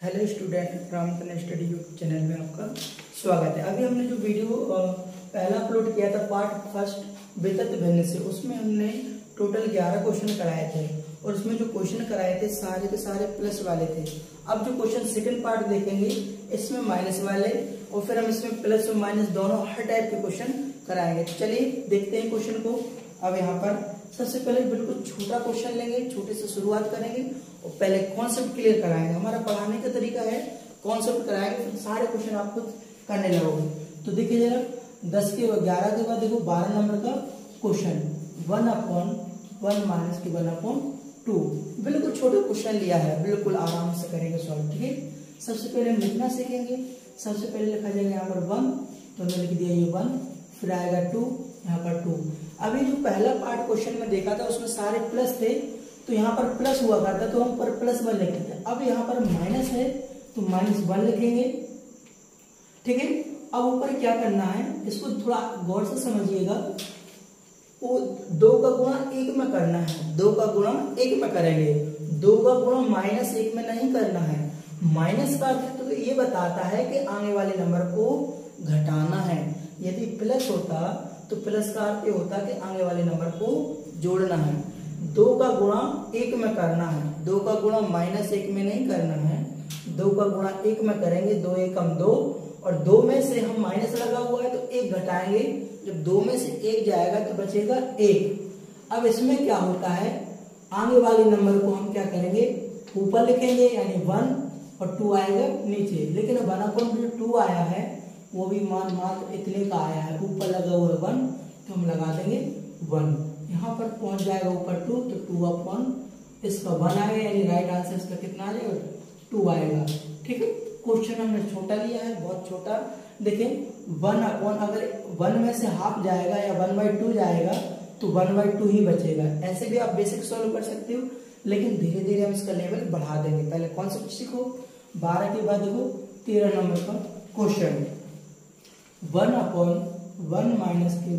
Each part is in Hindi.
Hello student, Ramtan study YouTube channel में आपका स्वागत है। अभी हमने जो वीडियो पहला अपलोड किया था पार्ट फर्स्ट वितत भिन्न से, उसमें हमने टोटल 11 क्वेश्चन कराए थे और उसमें जो क्वेश्चन कराए थे सारे के सारे प्लस वाले थे। अब जो क्वेश्चन सेकंड पार्ट देखेंगे इसमें माइनस वाले और फिर हम इसमें प्लस और माइनस दोनों हर टाइप के क्वेश्चन कराएंगे। चलिए देखते हैं क्वेश्चन को। अब यहाँ पर सबसे पहले बिल्कुल छोटा क्वेश्चन लेंगे, छोटे से शुरुआत करेंगे और पहले कॉन्सेप्ट क्लियर कराएंगे। हमारा पढ़ाने का तरीका है कॉन्सेप्ट कराएंगे, फिर सारे क्वेश्चन आप खुद करने लगोगे। तो देखिए जरा 10 के 11 के बाद देखो 12 नंबर का क्वेश्चन 1/1 माइनस के 1/2। बिल्कुल छोटे क्वेश्चन लिया है, बिल्कुल आराम से करेंगे सॉल्व। ठीक है, सबसे पहले हम लिखना सीखेंगे। सबसे पहले लिखा जाएगा यहाँ पर 1, तो हमने लिख दिया ये 1, फिर आएगा 2, यहाँ पर 2। अभी जो पहला पार्ट क्वेश्चन में देखा था उसमें सारे प्लस थे, तो यहाँ पर प्लस हुआ करता तो हम पर +1 लिखते थे। अब यहाँ पर माइनस है तो -1 लिखेंगे। ठीक है, अब ऊपर क्या करना है इसको थोड़ा गौर से समझिएगा। वो 2 का गुणा 1 में करना है, 2 का गुणा 1 में करेंगे। 2 का गुणा -1 में नहीं करना है। माइनस का अर्थ तो ये बताता है कि आने वाले नंबर को घटाना है। यदि प्लस होता तो प्लस का अर्थ ये होता कि आगे वाले नंबर को जोड़ना है। 2 का गुणा 1 में करना है, 2 का गुणा -1 में नहीं करना है। 2 का गुणा 1 में करेंगे, 2 एकम 2 और 2 में से हम माइनस लगा हुआ है तो 1 घटाएंगे। जब 2 में से 1 जाएगा तो बचेगा 1। अब इसमें क्या होता है, आगे वाले नंबर को हम क्या करेंगे ऊपर लिखेंगे यानी 1 और 2 आएगा नीचे। लेकिन 1/2 आया है वो भी मान मात्र इतने का आया है, ऊपर लगा हुआ है 1 तो हम लगा देंगे 1। यहाँ पर पहुंच जाएगा ऊपर 2 तो 2/, इसका 1 आएगा यानी राइट आंसर इसका कितना आ जाएगा 2 आएगा। ठीक है, क्वेश्चन हमने छोटा लिया है, बहुत छोटा। देखिए 1/, अगर 1 में से हाफ जाएगा या 1/2 जाएगा तो 1/2 ही बचेगा। ऐसे भी आप बेसिक सॉल्व कर सकते हो, लेकिन धीरे धीरे हम इसका लेवल बढ़ा देंगे। पहले कॉन्सेप्ट सीखो। 12 के बाद देखो 13 नंबर का क्वेश्चन 1/1 माइनस के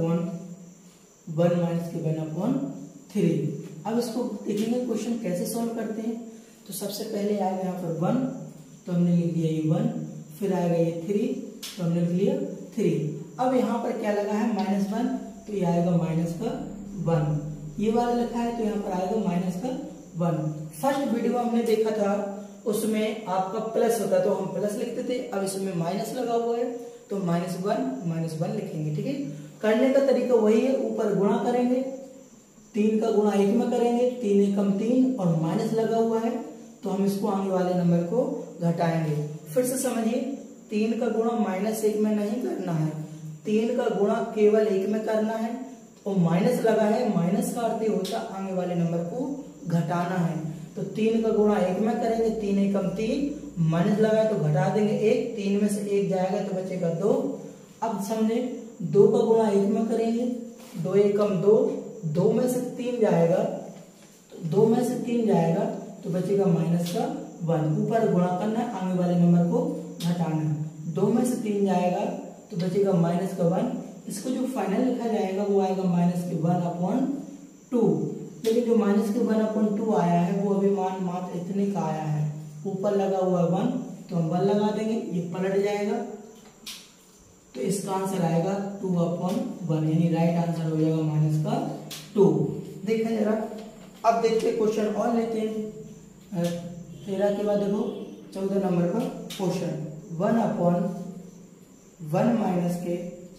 1/3। अब इसको देखेंगे क्वेश्चन कैसे सॉल्व करते हैं। तो सबसे पहले आएगा यहाँ पर 1 तो हमने लिख दिया ये 1, फिर आएगा ये 3 तो हमने लिख लिया 3। अब यहाँ पर क्या लगा है -1 तो ये आएगा -1। ये वाला लिखा है तो यहाँ पर आएगा -1। फर्स्ट वीडियो हमने देखा था उसमें आपका प्लस होता तो हम प्लस लिखते थे, अब इसमें माइनस लगा हुआ है तो -1 लिखेंगे। ठीक है, करने का तरीका वही है, ऊपर गुणा करेंगे, 3 का गुणा 1 में करेंगे, 3 एकम 3 और माइनस लगा हुआ है तो हम इसको आगे वाले नंबर को घटाएंगे। फिर से समझिए, 3 का गुणा -1 में नहीं करना है, 3 का गुणा केवल 1 में करना है और माइनस लगा है। माइनस का अर्थ होता आगे वाले नंबर को घटाना है। तो 3 का गुणा 1 में करेंगे, 3 एकम 3, माइनस लगा तो घटा देंगे 1, 3 में से 1 जाएगा तो बचेगा 2। अब समझे 2 का गुणा 1 में करेंगे, 2 एकम 2, 2 में से 3 जाएगा तो 2 में से 3 जाएगा तो बचेगा -1। ऊपर गुणा करना है, आगे वाले नंबर को घटाना है। 2 में से 3 जाएगा तो बचेगा -1। इसको जो फाइनल लिखा जाएगा वो आएगा -1/2। लेकिन जो -1/2 आया है वो अभी मान मात्र इतने का आया है, ऊपर लगा हुआ है 1 तो हम 1 लगा देंगे, ये पलट जाएगा तो इसका आंसर आएगा 2/1 यानी राइट आंसर हो जाएगा -2। देखें जरा, अब देखते क्वेश्चन और लेते हैं। 13 के बाद देखो 14 नंबर का क्वेश्चन 1/1 माइनस के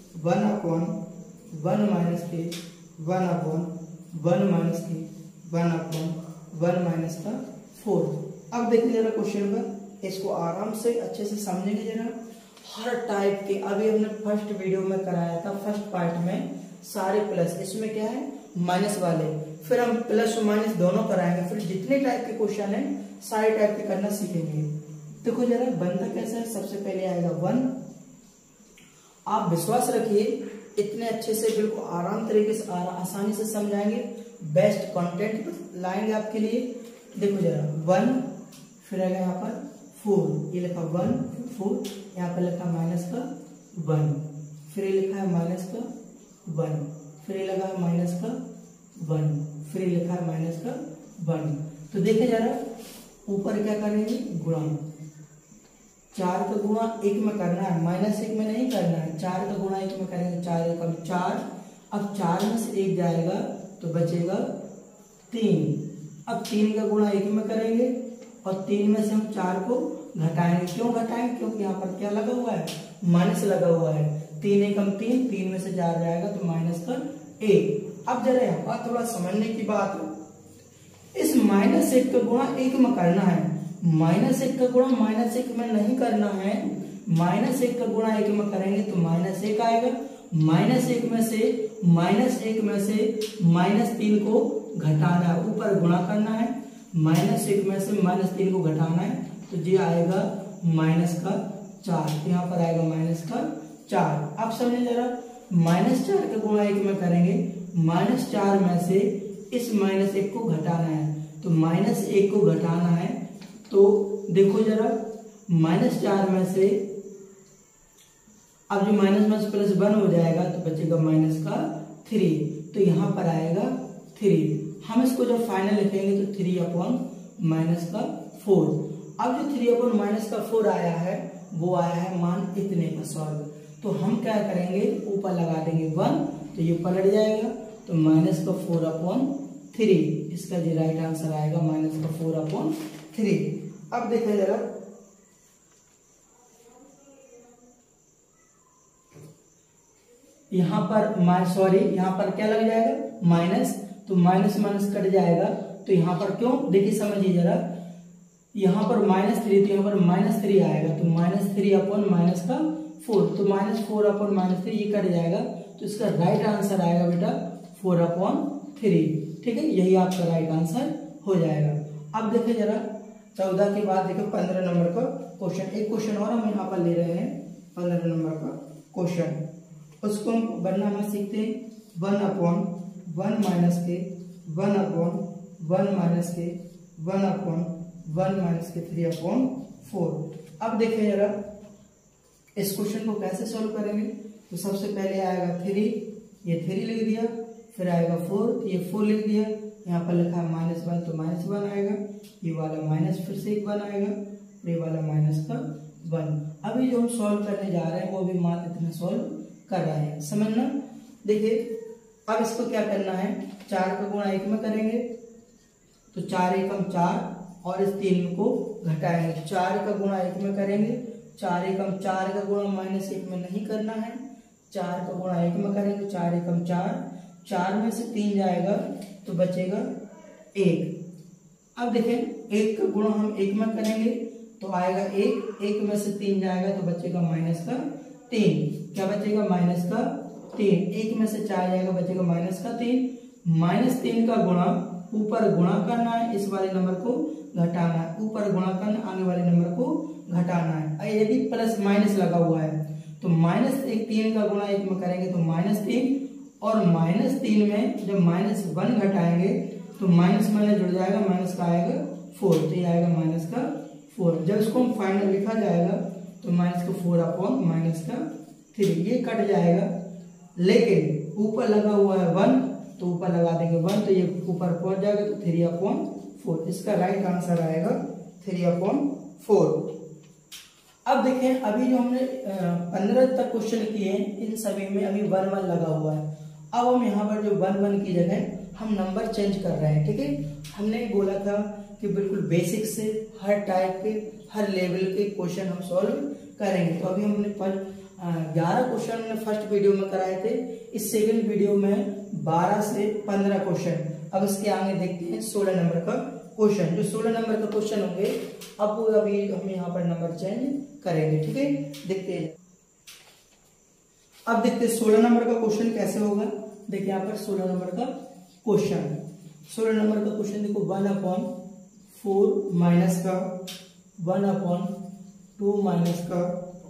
1/1 माइनस के 1/1 माइनस के 1/1 माइनस का 4। अब देखिए जरा क्वेश्चन का, इसको आराम से अच्छे से समझेंगे जरा। हर टाइप के अभी हमने फर्स्ट वीडियो में कराया था, फर्स्ट पार्ट में सारे प्लस, इसमें क्या है माइनस वाले, फिर हम प्लस और माइनस दोनों कराएंगे। फिर जितने टाइप के क्वेश्चन है सारे टाइप के करना सीखेंगे। देखो जरा बनता कैसा है। सबसे पहले आएगा 1। आप विश्वास रखिए इतने अच्छे से बिल्कुल आराम तरीके से आसानी से समझाएंगे, बेस्ट कंटेंट लाएंगे आपके लिए। देखो जरा 1, फिर आएगा यहाँ पर 4, ये लिखा 1 4, यहाँ पर लिखा -1, फिर ये लिखा है -1, फिर ये लगा है -1, फिर ये लिखा है -1। तो देखे जरा ऊपर क्या करेंगे गुणा, 4 का गुणा 1 में करना है, -1 में नहीं करना है, 4 का गुणा 1 में करेंगे, 4 एकम 4। अब 4 में से 1 जाएगा तो बचेगा 3। अब 3 का गुणा 1 में करेंगे और 3 में से हम 4 को घटाएंगे। क्यों घटाएंगे? क्योंकि यहाँ पर क्या लगा हुआ है, माइनस लगा हुआ है। 3 एकम 3, 3 में से 4 जाएगा तो -1। अब जरा यहाँ पर थोड़ा समझने की बात, इस -1 का गुणा 1 में करना है, -1 का गुणा -1 में नहीं करना है। -1 का गुणा 1 में करेंगे तो -1 आएगा। -1 में से -3 को घटाना है, ऊपर गुणा करना है, -1 में से -3 को घटाना है तो ये आएगा -4। यहाँ पर आएगा -4। अब समझे जरा, -4 का गुणा 1 में करेंगे, -4 में से इस -1 को घटाना है, तो -1 को घटाना है तो देखो जरा, -4 में से अब जो माइनस में प्लस 1 हो जाएगा तो बचेगा -3, तो यहाँ पर आएगा 3। हम इसको जब फाइनल लिखेंगे तो 3/-4। अब जो 3/-4 आया है वो आया है मान इतने का सॉल्व, तो हम क्या करेंगे, ऊपर लगा देंगे 1 तो ये पलट जाएगा, तो -4/3। इसका जो राइट आंसर आएगा -4/3। अब देखिए जरा, यहाँ पर यहाँ पर क्या लग जाएगा, माइनस, तो माइनस कट जाएगा, तो यहाँ पर क्यों, देखिए समझिए जरा, यहाँ पर -3 तो यहाँ पर -3 आएगा, तो -3/-4, तो -4/-3 ये कट जाएगा, तो इसका राइट आंसर आएगा बेटा 4/3। ठीक है, यही आपका राइट आंसर हो जाएगा। अब देखिए जरा 14 के बाद देखो 15 नंबर का क्वेश्चन, एक क्वेश्चन और हम यहाँ पर ले रहे हैं 15 नंबर का क्वेश्चन, उसको हम बनाना सीखते हैं। 1/1 माइनस के 1/1 माइनस के 1/1 माइनस के 3/4। अब देखिए जरा इस क्वेश्चन को कैसे सॉल्व करेंगे, तो सबसे पहले आएगा 3, ये 3 लिख दिया, फिर आएगा 4, तो ये 4 लिख दिया, यहाँ पर लिखा है -1 तो -1 आएगा, ये वाला माइनस फिर से 1 आएगा, ये वाला -1। अभी जो हम सॉल्व करने जा रहे हैं वो भी मात्र इतना सॉल्व कर रहे हैं, समझना। देखिए अब इसको क्या करना है, 4 का गुणा 1 में करेंगे तो 4 एकम 4 और इस 3 को घटाएंगे, 4 का गुणा 1 में करेंगे, 4 एकम 4 का गुणा -1 में नहीं करना है, 4 का गुणा 1 में करेंगे, 4 एकम 4, 4 में से 3 जाएगा तो बचेगा 1। अब देखें 1 का गुणा हम 1 में करेंगे तो आएगा 1, 1 में से 3 जाएगा तो बचेगा -3, क्या बचेगा -3, 1 में से 4 जाएगा बचेगा -3, -3 का गुणा ऊपर गुणा करना है, इस वाले नंबर को घटाना है, ऊपर गुणा करना, आगे वाले नंबर को घटाना है। यदि प्लस माइनस लगा हुआ है तो -3 का गुणा 1 में करेंगे तो -3, और -3 में जब -1 घटाएंगे तो माइनस जुड़ जाएगा, माइनस का आएगा 4, तो ये आएगा -4। जब इसको हम फाइनल लिखा जाएगा तो -4/-3 ये कट जाएगा, लेकिन ऊपर लगा हुआ है 1 तो ऊपर लगा देंगे 1 तो ये ऊपर पहुंच जाएगा, तो 3/4। इसका राइट आंसर आएगा 3/4। अब देखें अभी जो हमने 15 तक क्वेश्चन किए हैं इन सभी में अभी 1 लगा हुआ है। अब हम यहाँ पर जो 1 की जगह हम नंबर चेंज कर रहे हैं। ठीक है, हमने बोला था कि बिल्कुल बेसिक से हर टाइप के हर लेवल के क्वेश्चन हम सॉल्व करेंगे। तो अभी हमने 11 क्वेश्चन हमने फर्स्ट वीडियो में कराए थे, इस सेकंड वीडियो में 12 से 15 क्वेश्चन। अब इसके आगे देखते हैं 16 नंबर का क्वेश्चन। जो 16 नंबर का क्वेश्चन होंगे अब अभी हम यहाँ पर नंबर चेंज करेंगे। ठीक है, देखते हैं। अब देखते हैं 16 नंबर का क्वेश्चन कैसे होगा। देखिए यहाँ पर 16 नंबर का क्वेश्चन, 16 नंबर का क्वेश्चन देखो 1/4 माइनस का 1/2 माइनस का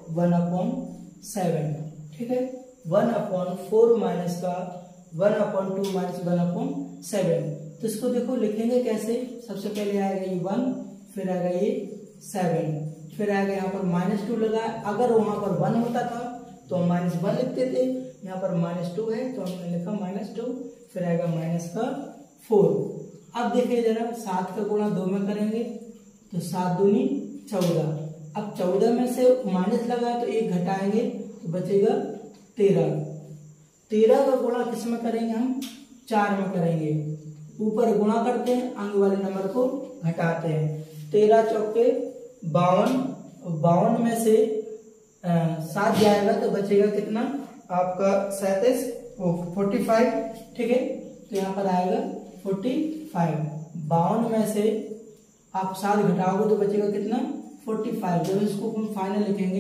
1/7। ठीक है, 1/4 माइनस का 1/2 माइनस 1/7। तो इसको देखो लिखेंगे कैसे, सबसे पहले आएगा ये 1, फिर आएगा ये 7, फिर आएगा यहाँ पर -2 लगा। अगर वहां पर 1 होता था तो हम -1 लिखते थे, यहाँ पर -2 है तो हमने लिखा -2, फिर आएगा -4। अब देखिए जरा 7 का गुणा 2 में करेंगे तो 7 दूनी 14। अब 14 में से माइनस लगा तो 1 घटाएंगे तो बचेगा 13। 13 का गुणा किस में करेंगे हम? 4 में करेंगे। ऊपर गुणा करते हैं, आगे वाले नंबर को घटाते हैं। 13 चौके 52, 52 में से 7 जाएगा तो बचेगा कितना आपका? 37, 45। ठीक है, तो यहाँ पर आएगा 45। 52 में से आप 7 घटाओगे तो बचेगा कितना? 45। जब इसको हम फाइनल लिखेंगे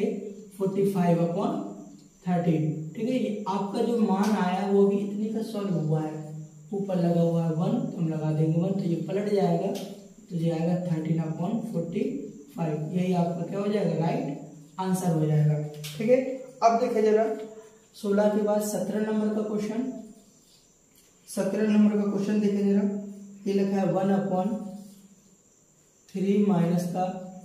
45/30। ठीक है, ये आपका जो मान आया वो भी इतने का सॉल्व हुआ है। ऊपर लगा हुआ है 1, तो हम लगा देंगे 1, तो ये पलट जाएगा, तो ये आएगा 13/45। यही आपका क्या हो जाएगा? राइट आंसर हो जाएगा। ठीक है, अब देखिए जरा 16 के बाद 17 नंबर का क्वेश्चन। 17 नंबर का क्वेश्चन देखिए जरा, ये लिखा है 1/3 माइनस का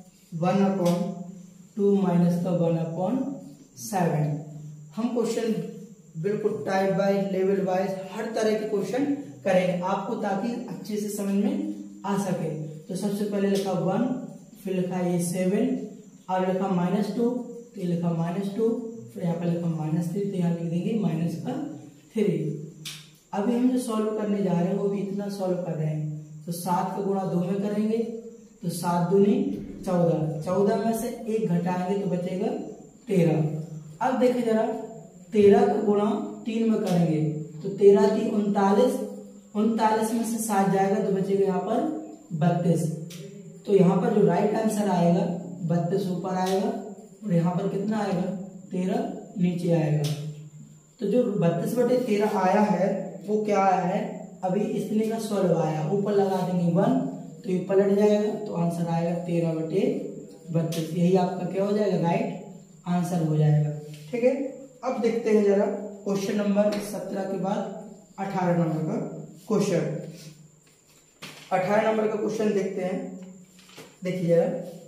1/2 माइनस का 1/7। हम क्वेश्चन बिल्कुल टाइप वाइज, लेवल वाइज हर तरह के क्वेश्चन करेंगे आपको, ताकि अच्छे से समझ में आ सके। तो सबसे पहले लिखा 1, फिर लिखा ये 7, और लिखा -2, तो ये लिखा -2, फिर यहाँ पर लिखा -3, तो यहाँ लिख देंगे -3। अभी हम जो सॉल्व करने जा रहे हैं वो भी इतना सॉल्व कर रहे हैं। तो 7 का गुणा 2 में करेंगे तो 7 दूनी 14। 14 में से 1 घटाएंगे तो बचेगा 13। अब देखिए जरा 13 का गुणा 3 में करेंगे तो 13 की 39, 39 में से 7 जाएगा तो बचेगा यहाँ पर 32। तो यहाँ पर जो राइट आंसर आएगा 32 ऊपर आएगा, और यहाँ पर कितना आएगा? 13 नीचे आएगा। तो जो 32/13 आया है वो क्या आया है? अभी इतने का सॉल्व आया, ऊपर लगा देंगे 1, तो ये पलट जाएगा, तो आंसर आएगा 13/32। यही आपका क्या हो जाएगा? राइट आंसर हो जाएगा। ठीक है, अब देखते हैं जरा क्वेश्चन नंबर 17 के बाद 18 नंबर का क्वेश्चन। 18 नंबर का क्वेश्चन देखते हैं। देखिए जरा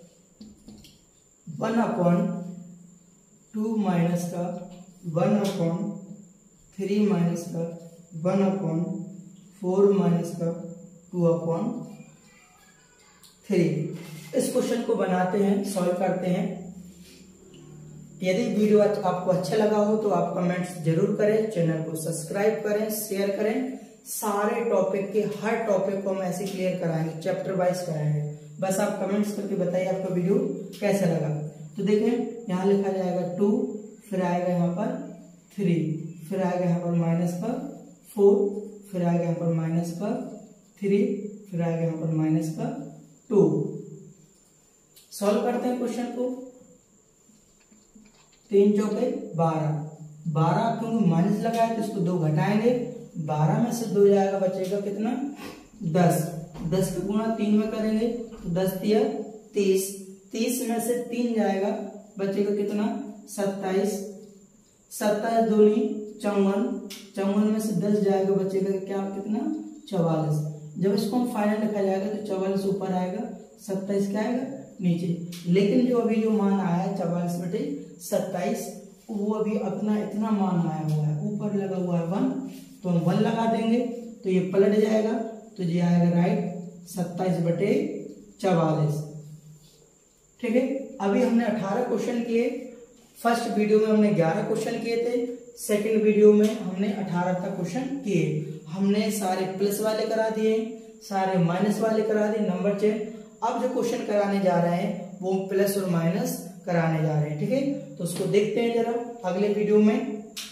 1/2 माइनस का 1/3 माइनस का 1/4 माइनस का 2/3। इस क्वेश्चन को बनाते हैं, सॉल्व करते हैं। यदि वीडियो आपको अच्छा लगा हो तो आप कमेंट्स जरूर करें, चैनल को सब्सक्राइब करें, शेयर करें। सारे टॉपिक के हर टॉपिक को हम ऐसे क्लियर कराएंगे, चैप्टर वाइज कराएंगे। बस आप कमेंट्स करके बताइए आपका वीडियो कैसा लगा। तो देखें यहाँ लिखा जाएगा 2, फिर आएगा यहाँ पर 3, फिर आएगा यहाँ पर -4, फिर आएगा यहाँ पर -3, फिर आएगा यहाँ पर -2। सॉल्व करते हैं क्वेश्चन को। 3 चौके 12, 12 क्योंकि माइनस लगाया तो इसको 2 घटाएंगे। 12 में से 2 जाएगा, बचेगा कितना? 10। 10 का गुणा 3 में करेंगे तो 10 तिया 30, 30 में से 3 जाएगा, बचेगा कितना? 27, 27 दूनी 54, 54 में से 10 जाएगा, बचेगा क्या? कितना? 44। जब इसको हम फाइनल लिखा जाएगा तो 44 ऊपर आएगा, 27 क्या आएगा? नीचे। लेकिन जो अभी जो मान आया है 44/27, वो अभी अपना इतना मान आया हुआ है, ऊपर लगा हुआ है 1, तो हम 1 लगा देंगे तो ये पलट जाएगा, तो ये आएगा राइट 27/44। ठीक है, अभी हमने 18 क्वेश्चन किए। फर्स्ट वीडियो में हमने 11 क्वेश्चन किए थे, सेकंड वीडियो में हमने 18 तक क्वेश्चन किए। हमने सारे प्लस वाले करा दिए, सारे माइनस वाले करा दिए, नंबर चेंज। अब जो क्वेश्चन कराने जा रहे हैं वो प्लस और माइनस कराने जा रहे हैं। ठीक है, तो उसको देखते हैं जरा अगले वीडियो में।